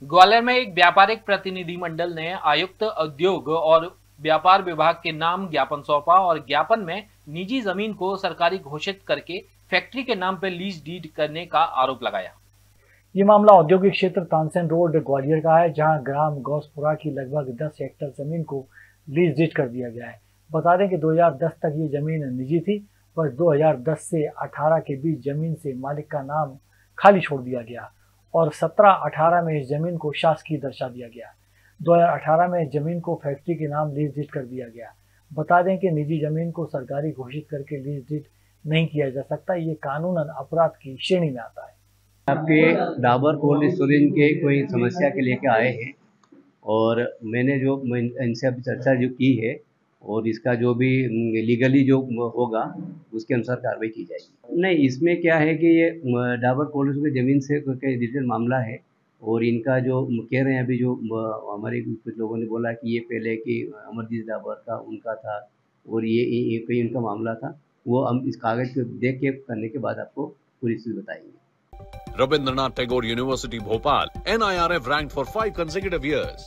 ग्वालियर में एक व्यापारिक प्रतिनिधिमंडल ने आयुक्त उद्योग और व्यापार विभाग के नाम ज्ञापन सौंपा और ज्ञापन में निजी जमीन को सरकारी घोषित करके फैक्ट्री के नाम पर लीज डीड करने का आरोप लगाया। ये मामला औद्योगिक क्षेत्र तानसेन रोड ग्वालियर का है, जहां ग्राम गौसपुरा की लगभग 10 हेक्टेयर जमीन को लीज डीड कर दिया गया है। बता दें कि 2010 तक ये जमीन निजी थी, पर 2010 से 18 के बीच जमीन से मालिक का नाम खाली छोड़ दिया गया और 17-18 में इस जमीन को शासकीय दर्शा दिया गया। 2018 में जमीन को फैक्ट्री के नाम लीज डीड कर दिया गया। बता दें कि निजी जमीन को सरकारी घोषित करके लीज डीड नहीं किया जा सकता, ये कानूनन अपराध की श्रेणी में आता है। आपके डाबर कोल्ड स्टोरेज के कोई समस्या के लेके आए हैं और मैंने जो इनसे अभी चर्चा जो की है और इसका जो भी लीगली जो होगा उसके अनुसार कार्रवाई की जाएगी। नहीं, इसमें क्या है कि ये डाबर कोल्ड स्टोरेज की ज़मीन से रिलेटेड मामला है और इनका जो कह रहे हैं अभी जो हमारे कुछ लोगों ने बोला कि ये पहले कि अमरजीत डाबर का उनका था और ये कोई उनका मामला था, वो हम इस कागज़ को देख के करने के बाद आपको पूरी चीज़ बताएंगे। Rabindranath Tagore University, Bhopal, NIRF ranked for 5 consecutive years.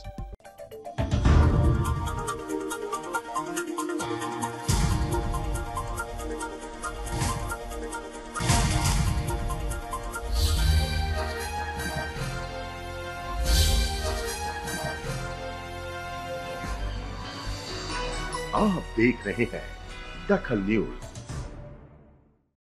आप देख रहे हैं दखल न्यूज।